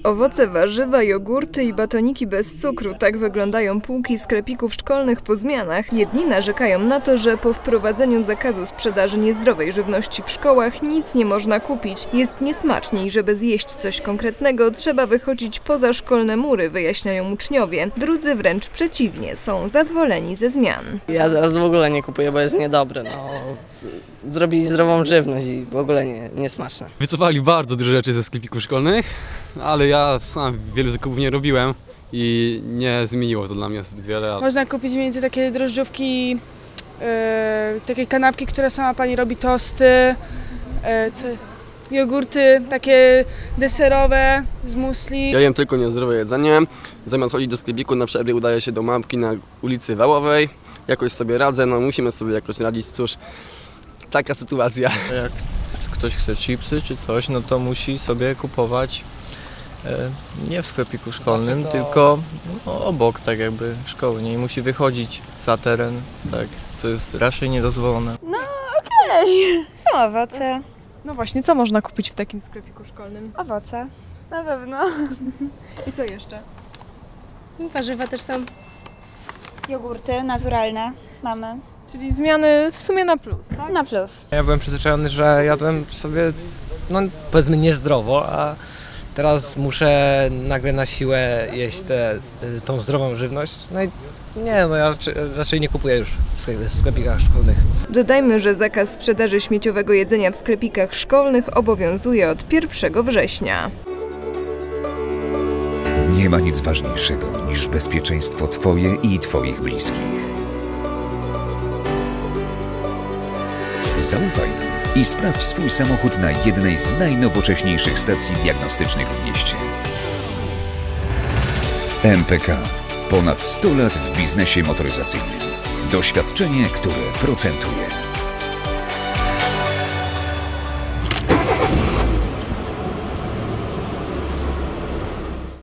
Owoce, warzywa, jogurty i batoniki bez cukru. Tak wyglądają półki sklepików szkolnych po zmianach. Jedni narzekają na to, że po wprowadzeniu zakazu sprzedaży niezdrowej żywności w szkołach nic nie można kupić. Jest niesmaczniej, żeby zjeść coś konkretnego, trzeba wychodzić poza szkolne mury, wyjaśniają uczniowie. Drudzy wręcz przeciwnie, są zadowoleni ze zmian. Ja teraz w ogóle nie kupuję, bo jest niedobre. Zrobili zdrową żywność i w ogóle niesmaczne. Wycofali bardzo dużo rzeczy ze sklepików szkolnych, ale ja sam wielu zakupów nie robiłem i nie zmieniło to dla mnie zbyt wiele. Można kupić między takie drożdżówki, takie kanapki, które sama pani robi, tosty, jogurty takie deserowe z musli. Ja jem tylko niezdrowe jedzenie. Zamiast chodzić do sklepiku na przerwy udaję się do mamki na ulicy Wałowej. Jakoś sobie radzę, musimy sobie jakoś radzić, cóż, taka sytuacja. Jak ktoś chce chipsy czy coś, no to musi sobie kupować nie w sklepiku szkolnym, tylko obok tak jakby szkoły. Nie musi wychodzić za teren, tak, co jest raczej niedozwolone. No okej, są owoce. No właśnie, co można kupić w takim sklepiku szkolnym? Owoce, na pewno. I co jeszcze? Warzywa też są. Jogurty naturalne mamy. Czyli zmiany w sumie na plus, tak? Na plus. Ja byłem przyzwyczajony, że jadłem sobie, powiedzmy niezdrowo, a teraz muszę nagle na siłę jeść tą zdrową żywność. Ja raczej nie kupuję już w sklepikach szkolnych. Dodajmy, że zakaz sprzedaży śmieciowego jedzenia w sklepikach szkolnych obowiązuje od 1 września. Nie ma nic ważniejszego niż bezpieczeństwo Twoje i Twoich bliskich. Zaufaj nam i sprawdź swój samochód na jednej z najnowocześniejszych stacji diagnostycznych w mieście. MPK. Ponad 100 lat w biznesie motoryzacyjnym. Doświadczenie, które procentuje.